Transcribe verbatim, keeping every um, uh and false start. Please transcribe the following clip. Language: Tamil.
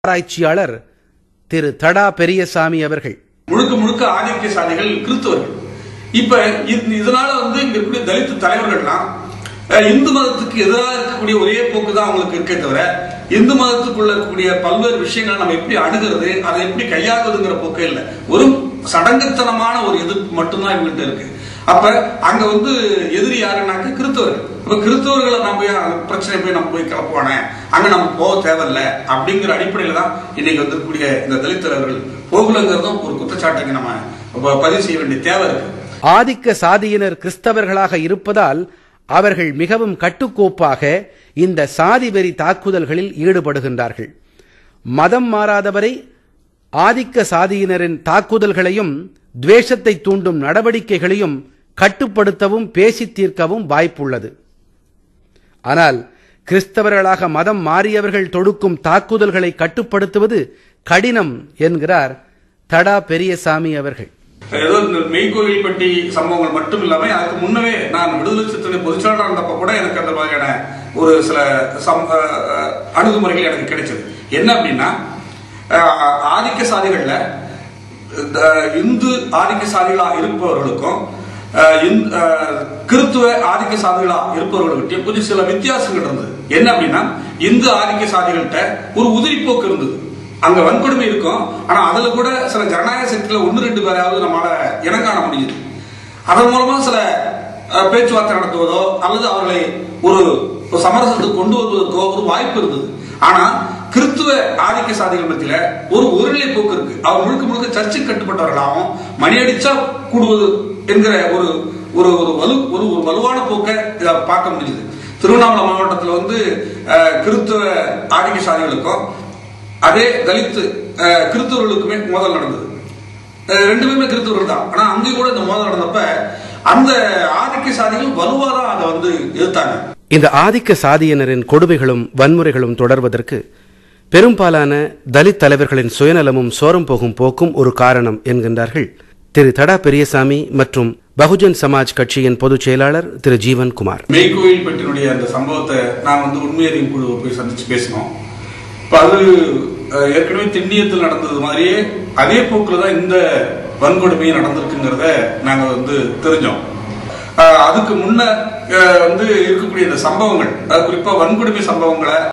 ஆராய்ச்சியாளர் திரு தடா பெரியசாமி அவர்கள். முழுக்க முழுக்க ஆதிக்க சாதிகள் கிறிஸ்தவர்கள். இப்ப இதனால வந்து இங்க இருக்கக்கூடிய தலித் தலைவர்கள்லாம் இந்து மதத்துக்கு எதிராக இருக்கக்கூடிய ஒரே போக்கு தான் அவங்களுக்கு இருக்கே தவிர இந்து மதத்துக்குள்ள இருக்கக்கூடிய பல்வேறு விஷயங்களை நம்ம எப்படி அணுகிறது, அதை எப்படி கையாளுவதுங்கிற போக்கே இல்லை. ஒரு சடங்குத்தனமான ஒரு எதிர்ப்பு மட்டும்தான் இவங்ககிட்ட இருக்கு. அப்ப அங்க வந்து எதிரி யாருன்னாக்க கிறிஸ்தவர்கள். இப்ப கிறிஸ்தவர்களை நம்ம பிரச்சனை போய் நம்ம போய் கிளப்புவானே, அங்க நம்ம போக தேவையில்லை அப்படிங்கிற அடிப்படையில தான் இன்னைக்கு வந்துக்கூடிய இந்த தலித் தலைவர்கள் போகலங்கிறதும் ஒரு குற்றச்சாட்டுக்கு நம்ம பதிவு செய்ய வேண்டிய தேவை இருக்கு. ஆதிக்க சாதியினர் கிறிஸ்தவர்களாக இருப்பதால் அவர்கள் மிகவும் கட்டுக்கோப்பாக இந்த சாதி வெறி தாக்குதல்களில் ஈடுபடுகின்றார்கள். மதம் மாறாதவரை ஆதிக்க சாதியினரின் தாக்குதல்களையும் துவேஷத்தை தூண்டும் நடவடிக்கைகளையும் கட்டுப்படுத்தவும் பேசி தீர்க்கவும் வாய்ப்புள்ளது. ஆனால் கிறிஸ்தவர்களாக மதம் மாறியவர்கள் தொடுக்கும் தாக்குதல்களை கட்டுப்படுத்துவது கடினம் என்கிறார் தடா பெரியசாமி அவர்கள். ஏதோ இந்த மெய்கோயில் பட்டி சம்பவங்கள் மட்டும் இல்லாம அதுக்கு முன்னவே நான் விடுதலை சிறுத்தை பொதுச்செயலாளர் இருந்தப்ப கூட எனக்கு அந்த மாதிரியான ஒரு சில அணுகுமுறைகள் எனக்கு கிடைச்சது. என்ன அப்படின்னா, ஆதிக்க சாதிகள்ல இந்து ஆதிக்க சாதிகளா இருப்பவர்களுக்கும் கிறிஸ்துவ ஆதிக்க சாதிகளா இருப்பவர்களுக்கும் கொஞ்சம் சில வித்தியாசங்கள் இருந்தது. என்ன அப்படின்னா, இந்து ஆதிக்க சாதிகள்கிட்ட ஒரு உதிரிப்போக்கு இருந்தது. அங்க வன்கொடுமை இருக்கும், ஆனா அதுல கூட சில ஜனநாயக சக்தியில ஒன்னு ரெண்டு பேராவது நம்மளால இனம் காண முடியுது. அதன் மூலமா சில பேச்சுவார்த்தை நடத்துவதோ அல்லது அவர்களை ஒரு சமரசத்துக்கு கொண்டு வருவதற்கோ ஒரு வாய்ப்பு இருந்தது. ஆனா கிறிஸ்துவ ஆதிக்க சாதிகள் மத்தியில ஒரு ஒருநிலை போக்கு இருக்கு. அவர் முழுக்க முழுக்க சர்ச்சுக்கு கட்டுப்பட்டவர்களாகவும் மணி அடிச்சா கூடுவது என்கிற ஒரு ஒரு வலு ஒரு ஒரு வலுவான போக்கை பார்க்க முடியுது. திருவண்ணாமலை மாவட்டத்தில் வந்து கிறிஸ்துவ ஆதிக்க சாதிகளுக்கும் அதே தலித் கிறிஸ்தவர்களுக்குமே மோதல் நடந்தது. ரெண்டு பேருமே கிறிஸ்தவர்கள் தான். ஆனா அங்கே கூட இந்த மோதல் நடந்தப்ப அந்த ஆதிக்க சாதிகள் வலுவாதான் அதை வந்து எதிர்த்தாங்க. இந்த ஆதிக்க சாதியினரின் கொடுமைகளும் வன்முறைகளும் தொடர்வதற்கு பெரும்பாலான தலித் தலைவர்களின் சுயநலமும் சோரம் போகும் போக்கும் ஒரு காரணம் என்கின்றார்கள் திரு தடா பெரியசாமி மற்றும் பகுஜன் சமாஜ் கட்சியின் பொதுச் செயலாளர் திரு ஜீவன் குமார். மெய்கோயில் பற்றினுடைய அந்த சம்பவத்தை நான் வந்து உண்மையறியும் குழு போய் சந்திச்சு பேசினோம். அது ஏற்கனவே திண்ணியத்தில் நடந்தது மாதிரியே அதே போக்குல தான் இந்த வன்கொடுமை நடந்திருக்குங்கிறத நாங்க வந்து தெரிஞ்சோம். அதுக்கு முன்ன வந்து இருக்கக்கூடிய இந்த சம்பவங்கள், குறிப்பா வன்கொடுமை சம்பவங்களை